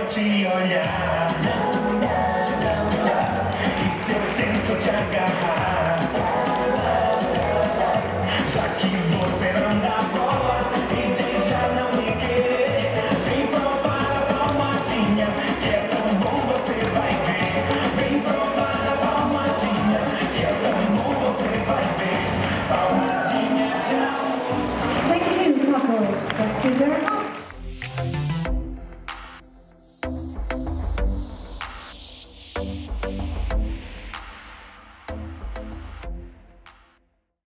te olhar? E se eu tento te agarrar? Já que você não dá bola e diz já não me querer, vem provar a palmadinha, que é tão bom, você vai ver. Vem provar a palmadinha, que é tão bom, você vai ver. Palmadinha de amor. Thank you, couples. Thank you very much.